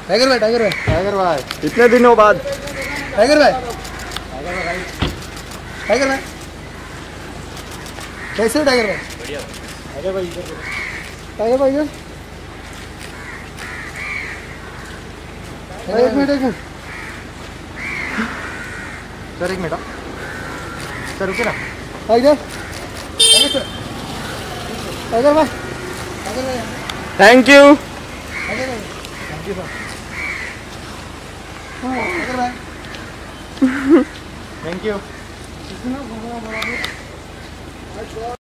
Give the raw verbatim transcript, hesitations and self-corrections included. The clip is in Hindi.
टाइगर भाई टाइगर भाई टाइगर भाई इतने दिनों बाद। टाइगर भाई टाइगर भाई कैसे हो टाइगर भाई? बढ़िया। टाइगर भाई इधर टाइगर भाई इधर एक मिनट एक मिनट सर, एक मिनट सर, रुके ना। टाइगर टाइगर भाई टाइगर भाई थैंक यू। टाइगर भाई थैंक यू सर। टाइगर भाई थैंक यू।